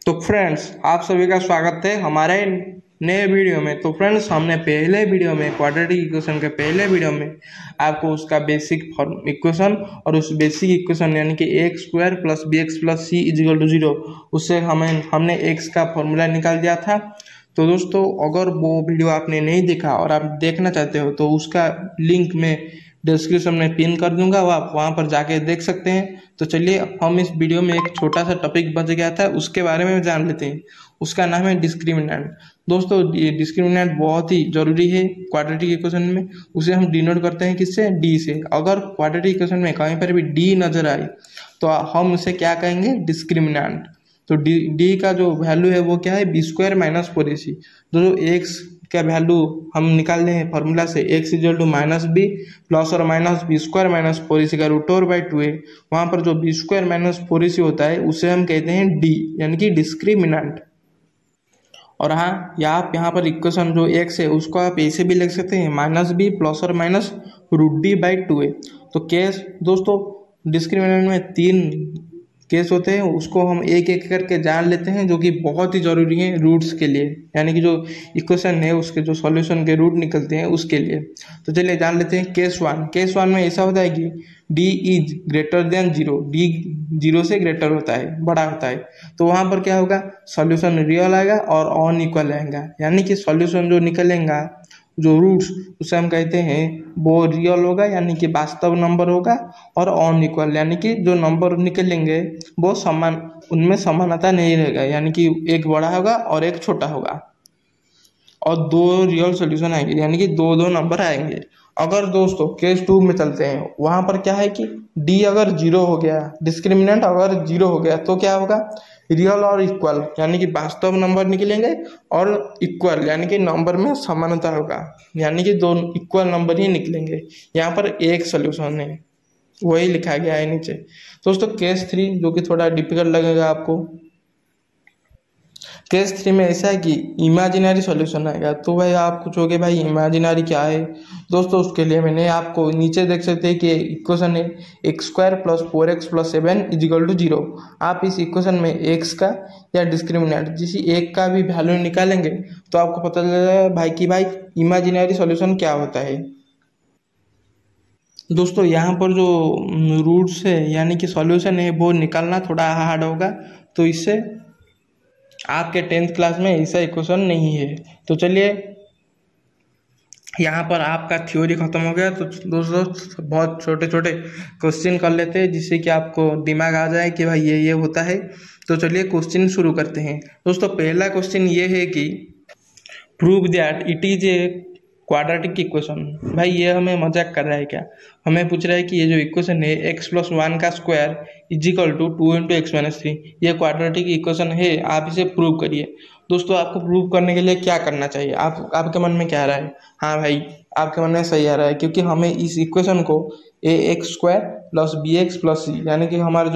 तो फ्रेंड्स, आप सभी का स्वागत है हमारे नए वीडियो में। तो फ्रेंड्स, हमने पहले वीडियो में क्वाड्रेटिक इक्वेशन के पहले वीडियो में आपको उसका बेसिक फॉर्म इक्वेशन और उस बेसिक इक्वेशन यानी कि x square plus b x plus c equal to zero, उससे हमने एक्स का फॉर्मूला निकाल दिया था। तो दोस्तों, अगर वो वीडियो आपने नहीं देखा और आप देखना चाहते हो तो उसका लिंक मैं डिस्क्रिप्शन में पिन कर दूंगा, वो आप वहाँ पर जाके देख सकते हैं। तो चलिए, हम इस वीडियो में एक छोटा सा टॉपिक बच गया था, उसके बारे में जान लेते हैं। उसका नाम है डिस्क्रिमिनेंट। दोस्तों, ये डिस्क्रिमिनेंट बहुत ही जरूरी है क्वाड्रेटिक इक्वेशन में। उसे हम डिनोट करते हैं किससे? डी से। अगर क्वाड्रेटिक इक्वेशन में कहीं पर भी डी नजर आए तो हम उसे क्या कहेंगे? डिस्क्रिमिनेंट। तो डी का जो वैल्यू है वो क्या है? B square minus four a c. जो एक्स का वैल्यू हम निकाल रहे हैं फॉर्मूला से, x equal to minus b plus और minus b square minus four a c का रूट ओवर बाई टू है। वहाँ पर जो b square minus four a c होता है उसे हम कहते हैं डी, यानी कि डिस्क्रिमिनेंट। और हाँ, आप यहाँ पर इक्वेशन जो एक्स है उसको आप ऐसे भी लिख सकते हैं, माइनस बी प्लस और minus root d by two है। तो केस दोस्तों, डिस्क्रिमिनेंट में तीन केस होते हैं, उसको हम एक एक करके जान लेते हैं, जो कि बहुत ही जरूरी है रूट्स के लिए, यानी कि जो इक्वेशन है उसके जो सॉल्यूशन के रूट निकलते हैं उसके लिए। तो चलिए जान लेते हैं केस वन। केस वन में ऐसा होता है कि d is greater than zero, d zero से ग्रेटर होता है, बड़ा होता है। तो वहाँ पर क्या होगा? सॉल्यूशन रियल आएगा और ऑन इक्वल आएगा, यानी कि सॉल्यूशन जो निकलेगा, जो रूट्स, उसे हम कहते हैं वो रियल होगा, यानी कि वास्तव नंबर होगा, और ऑन इक्वल यानी कि जो नंबर निकलेंगे वो समान, उनमें समानता नहीं रहेगा, यानी कि एक बड़ा होगा और एक छोटा होगा, और दो रियल सॉल्यूशन आएंगे, यानी कि दो दो नंबर आएंगे। अगर दोस्तों केस टू में चलते हैं, वहां पर क्या है कि डी अगर जीरो हो गया, डिस्क्रिमिनेंट अगर जीरो हो गया तो क्या होगा? रियल और इक्वल, यानी कि वास्तव नंबर निकलेंगे, और इक्वल यानी कि नंबर में समानता होगा, यानी कि दो इक्वल नंबर ही निकलेंगे। यहाँ पर एक सोल्यूशन है, वही लिखा गया है नीचे। दोस्तों, केस थ्री, जो कि थोड़ा डिफिकल्ट लगेगा आपको। केस थ्री में ऐसा है कि इमेजिनरी सॉल्यूशन आएगा। तो भाई आप पूछोगे भाई इमेजिनरी क्या है? दोस्तों, उसके लिए मैंने आपको नीचे देख सकते हैं कि इक्वेशन है x square plus four x plus seven equal to zero. आप इस इक्वेशन में एक्स का या डिस्क्रिमिनेंट जिस एक का भी वैल्यू निकालेंगे तो आपको पता चलेगा भाई कि भाई इमेजिनरी सॉल्यूशन क्या होता है। दोस्तों, यहाँ पर जो रूट्स है यानी कि सॉल्यूशन है वो निकालना थोड़ा हार्ड होगा, तो इससे आपके 10th क्लास में ऐसा इक्वेशन नहीं है। तो चलिए, यहाँ पर आपका थ्योरी खत्म हो गया। तो दोस्तों, बहुत छोटे छोटे क्वेश्चन कर लेते हैं जिससे कि आपको दिमाग आ जाए कि भाई ये होता है। तो चलिए क्वेश्चन शुरू करते हैं। दोस्तों, पहला क्वेश्चन ये है कि prove that it is a quadratic equation. भाई ये हमें मजाक कर रहा है क्या? हमें पूछ रहा है कि ये जो इक्वेशन है एक्स प्लस वन का square equal to two into x minus three, ये क्वाड्रेटिक इक्वेशन है, आप इसे प्रूव करिए। दोस्तों, आपको प्रूव करने के लिए क्या करना चाहिए? आपके मन में क्या आ रहा है? हाँ भाई, आपके मन में सही आ रहा है, क्योंकि हमें इस इक्वेशन को a x square plus b x plus c, यानी कि हमारा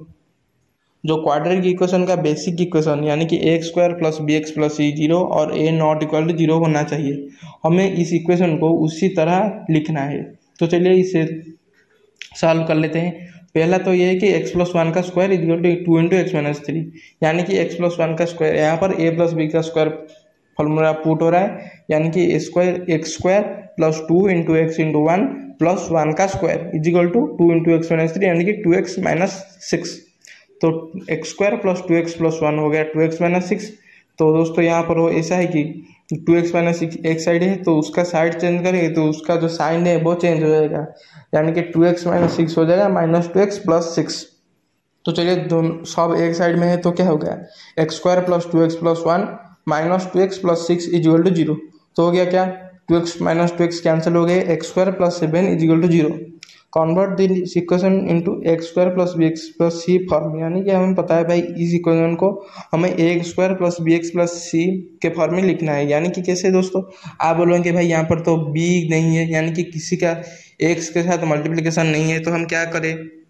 जो क्वाड्रेटिक इक्वेशन का बेसिक इक्वेशन यानी कि x square plus b x plus c zero और a not equal to zero होना चाहिए। हमें इस इक्वेशन को उसी तरह लिखना है। तो चलिए इसे सॉल्व कर लेते हैं। पहला तो ये है कि एक्स प्लस वन का square equal to two into x minus three, यानी कि एक्स प्लस वन का स्क्वायर, यहाँ पर ए प्लस बी का स्क्वायर फॉर्मूला पुट हो रहा है, यानी कि x square plus two into x into one plus one का square equal to two into x minus three, यानी कि टू एक्स माइनस सिक्स। तो x square plus two x plus one हो गया टू एक्स माइनस सिक्स। तो दोस्तों, यहाँ पर वो ऐसा है कि टू एक्स माइनस सिक्स एक साइड है, तो उसका साइड चेंज करेंगे तो उसका जो साइन है वो चेंज हो जाएगा, यानी कि टू एक्स माइनस सिक्स हो जाएगा minus two x plus six. तो चलिए, दोनों सब एक साइड में है तो क्या हो गया? X square plus two x plus one minus two x plus six equal to zero. तो हो गया क्या? Two x minus two x cancel हो गए, x square plus seven equal to zero. Convert this equation into x square plus b x plus c form, यानी कि हमें पता है भाई इस इक्वेशन को हमें x square plus b x plus c के फॉर्म में लिखना है। यानी कि कैसे दोस्तों? आप बोलोगे भाई यहाँ पर तो बी नहीं है, यानी कि किसी का एक्स के साथ मल्टीप्लिकेशन नहीं है, तो हम क्या करें?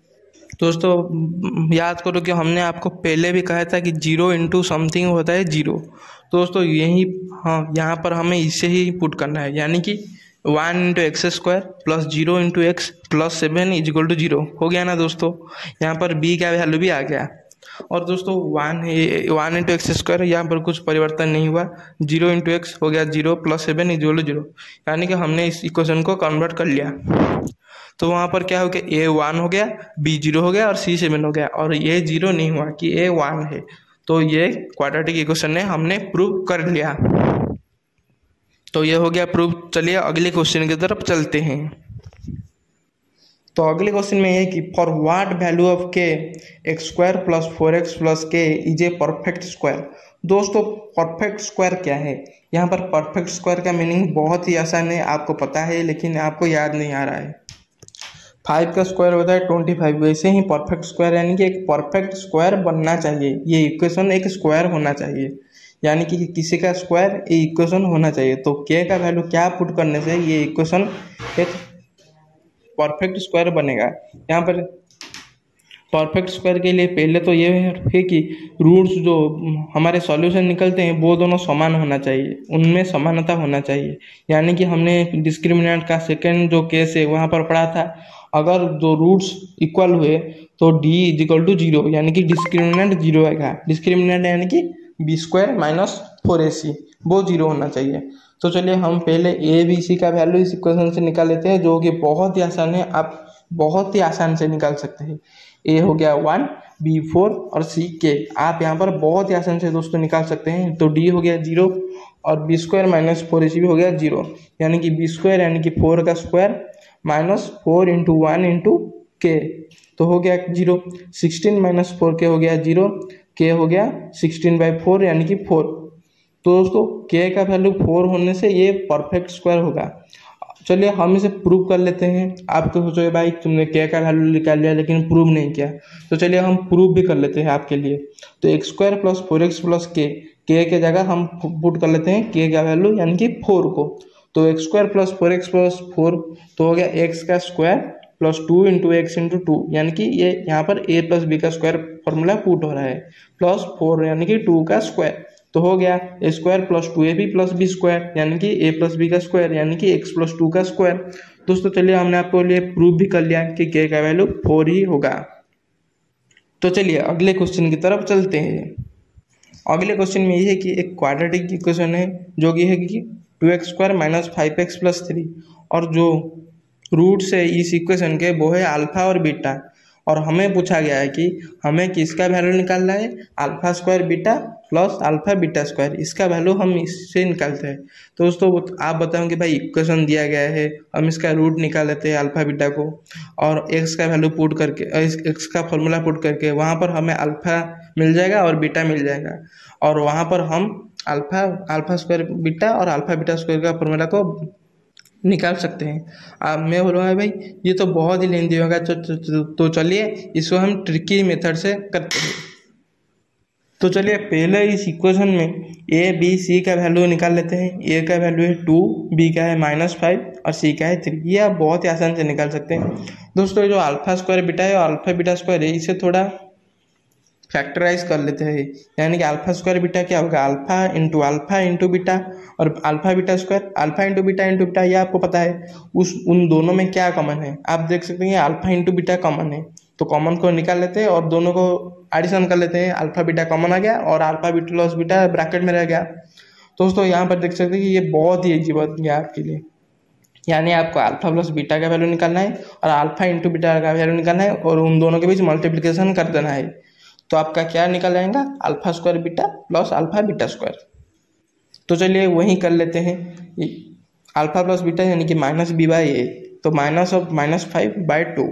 दोस्तों, याद करो कि हमने आपको पहले भी कहा था कि जीरो इंटू समथिंग होता है जीरो। दोस्तों, यही हाँ, यहाँ पर हमें इसे ही पुट करना है, यानी कि one into x square plus zero into x plus seven equal to zero हो गया ना दोस्तों। यहाँ पर बी का वैल्यू भी आ गया। और दोस्तों 1 यहाँ पर कुछ परिवर्तन नहीं हुआ, 0 × x हो गया 0 + 7 = 0, यानी कि हमने इस इक्वेशन को कन्वर्ट कर लिया। तो वहाँ पर क्या हो गया, a 1 हो गया, b 0 हो गया और c 7 हो गया, और ये 0 नहीं हुआ कि a 1 है। तो ये क्वाड्रेटिक इक्वेशन ने हमने प्रूव कर लिया। तो ये हो गया प्रूव। चलिए अगले क्वेश्चन की तरफ चलते हैं। तो अगले क्वेश्चन में है कि for what value of k x² + 4x + k is a perfect square. दोस्तों परफेक्ट स्क्वायर क्या है? यहाँ पर परफेक्ट स्क्वायर का मीनिंग बहुत ही आसान है, आपको पता है, लेकिन आपको याद नहीं आ रहा है। 5 का स्क्वायर होता है 25, वैसे ही परफेक्ट स्क्वायर यानी कि एक परफेक्ट स्क्वायर बनना चाहिए। ये इक्वेशन एक स्क्वायर होना चाहिए, यानी कि किसी का स्क्वायर ये इक्वेशन होना चाहिए। तो k का वैल्यू क्या पुट करने से ये इक्वेशन एक परफेक्ट स्क्वायर बनेगा। यहाँ पर परफेक्ट स्क्वायर के लिए पहले तो ये है कि रूट्स जो हमारे सॉल्यूशन निकलते हैं वो दोनों समान होना चाहिए, उनमें समानता होना चाहिए। यानी कि हमने डिस्क्रिमिनेंट का सेकंड जो केस है वहाँ पर पढ़ा था, अगर दो रूट्स इक्वल हुए तो d = 0, यानी कि डिस्क्रिमिनेंट 0 आएगा। डिस्क्रिमिनेंट यानी कि b² - 4ac वो 0 होना चाहिए। तो चलिए हम पहले a b c का वैल्यू इस इक्वेशन से निकाल लेते हैं, जो कि बहुत ही आसान है, आप बहुत ही आसान से निकाल सकते हैं। a हो गया 1, b 4 और c k, आप यहाँ पर बहुत ही आसान से दोस्तों निकाल सकते हैं। तो d हो गया 0 और b² - 4ac भी हो गया 0, यानी कि b² यानी कि 4 का स्क्वायर -4 × 1 × k, तो हो गया 0। 16 - 4k हो गया 0, k हो गया 16/4 यानी कि 4। तो दोस्तों k का वैल्यू 4 होने से ये परफेक्ट स्क्वायर होगा। चलिए हम इसे प्रूव कर लेते हैं। आप तो सोचोगे भाई तुमने k का वैल्यू निकाल लिया लेकिन प्रूव नहीं किया, तो चलिए हम प्रूव भी कर लेते हैं आपके लिए। तो x² + 4x + k के जगह हम पुट कर लेते हैं k का वैल्यू यानी कि 4 को। तो x² + 4x + 4 तो हो गया x का स्क्वायर +2 × x × 2, यानी कि ये यहाँ पर a + b का स्क्वायर फॉर्मूला पुट हो रहा है, +4 यानी कि 2 का स्क्वायर, तो हो गया a² + 2ab + b² यानी कि a + b का स्क्वायर यानी कि x + 2 का स्क्वायर। दोस्तों चलिए हमने आपको लिए प्रूव भी कर लिया कि k का वैल्यू 4 ही होगा। तो चलिए अगले क्वेश्चन की तरफ चलते हैं। अगले क्वेश्चन में ये है कि एक क्वाड्रेटिक इक्वेशन है जो कि है कि 2x² - 5x + 3, और जो रूट्स है इस इक्वेशन के वो है अल्फा और बीटा, और हमें पूछा गया है कि हमें किसका वैल्यू निकालना है, α² बीटा + α β², इसका वैल्यू हम इससे निकालते हैं। तो दोस्तों आप बताओ कि भाई इक्वेशन दिया गया है, हम इसका रूट निकाल लेते हैं α β को, और x का वैल्यू पुट करके x का फॉर्मूला पुट करके वहाँ पर हमें अल्फा मिल जाएगा और बीटा मिल जाएगा, और वहाँ पर हम α² बीटा और α β² का फॉर्मूला को निकाल सकते हैं। अब मैं बोलूँगा भाई ये तो बहुत ही लेंथी होगा, तो चलिए इसको हम ट्रिकी मेथड से करते हैं। तो चलिए पहले इस इक्वेशन में a b c का वैल्यू निकाल लेते हैं। a का वैल्यू है 2, b का है -5 और c का है 3। ये आप बहुत ही आसान से निकाल सकते हैं। दोस्तों ये जो α² बीटा है और α β² है इसे थोड़ा फैक्टराइज कर लेते हैं, यानी कि α² बीटा क्या होगा, अल्फा × बीटा और α β², अल्फा × बीटा ये आपको पता है। उन दोनों में क्या कॉमन है, आप देख सकते हैं अल्फा × बीटा कॉमन है, तो कॉमन को निकाल लेते हैं और दोनों को एडिशन कर लेते हैं। अल्फा बीटा कॉमन आ गया और α + बीटा ब्रैकेट में रह गया। दोस्तों यहाँ पर देख सकते हैं कि ये बहुत ही ईजी बात है आपके लिए, यानी आपको α + बीटा का वैल्यू निकालना है और α × बीटा का वैल्यू निकालना है और उन दोनों के बीच मल्टीप्लिकेशन कर देना है। तो आपका क्या निकल आएगा, α² बीटा + α β²। तो चलिए वही कर लेते हैं। α + बीटा यानी कि -b/a, तो -5/2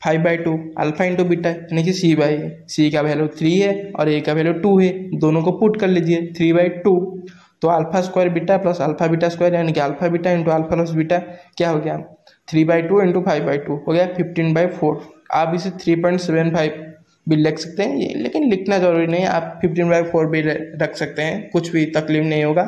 α × बीटा यानी कि c/a, c का वैल्यू 3 है और a का वैल्यू 2 है, दोनों को पुट कर लीजिए 3/2। तो α² बीटा + α β² यानी कि α बीटा × α + बीटा क्या हो गया, 3/2 × 5/2 हो गया 15/4। आप इसे 3.75 भी लिख सकते हैं, लेकिन लिखना जरूरी नहीं है, आप 15/4 भी रख सकते हैं, कुछ भी तकलीफ नहीं होगा।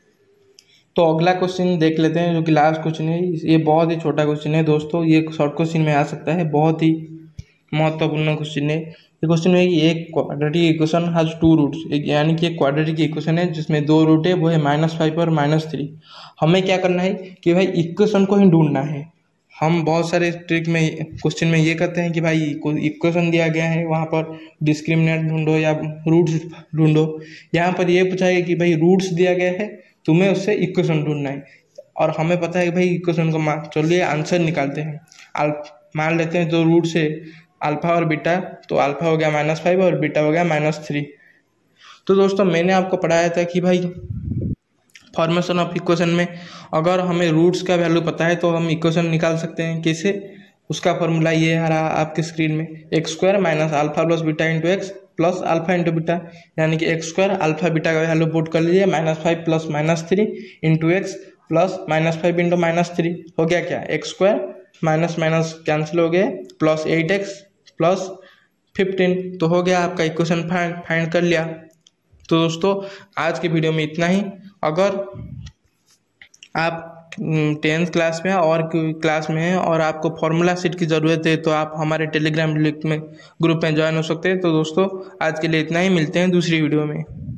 तो अगला क्वेश्चन देख लेते हैं जो कि लास्ट क्वेश्चन है। ये बहुत ही छोटा क्वेश्चन है दोस्तों, ये शॉर्ट क्वेश्चन में आ सकता है, बहुत ही महत्वपूर्ण क्वेश्चन है। ये क्वेश्चन है कि एक क्वाड्रेटिक इक्वेशन हैज 2 रूट्स, यानी कि एक क्वाड्रेटिक इक्वेशन है जिसमें 2 रूट है, वो है -5 और -3। हमें क्या करना है कि भाई इक्वेशन को ही ढूंढना है, हम बहुत सारे ट्रिक में क्वेश्चन में ये करते हैं कि भाई इक्वेशन दिया गया है, वहाँ पर डिस्क्रिमिनेंट ढूंढो या रूट्स ढूंढो। यहाँ पर ये पूछा है कि भाई रूट्स दिया गया है, तुम्हें उससे इक्वेशन ढूंढना है, और हमें पता है कि भाई इक्वेशन को चलिए आंसर निकालते हैं। मान लेते हैं जो रूट्स है अल्फा और बीटा, तो अल्फा हो गया -5 और बीटा हो गया -3। तो दोस्तों मैंने आपको पढ़ाया था कि भाई फॉर्मेशन ऑफ इक्वेशन में अगर हमें रूट्स का वैल्यू पता है तो हम इक्वेशन निकाल सकते हैं। कैसे? उसका फॉर्मूला ये आ रहा आपके स्क्रीन में, x² minus alpha plus beta into x plus alpha into beta, यानी कि x² अल्फा बीटा का वैल्यू पुट कर लीजिए, -5 plus -3 into x plus -5 into -3 हो गया क्या, x² माइनस माइनस कैंसिल हो गए, प्लस 8x प्लस 15, तो हो गया आपका इक्वेशन फाइंड कर लिया। तो दोस्तों आज की वीडियो में इतना ही। अगर आप 10th क्लास में और क्लास में हैं और आपको फॉर्मूला शीट की ज़रूरत है तो आप हमारे टेलीग्राम लिंक में ग्रुप में ज्वाइन हो सकते हैं। तो दोस्तों आज के लिए इतना ही, मिलते हैं दूसरी वीडियो में।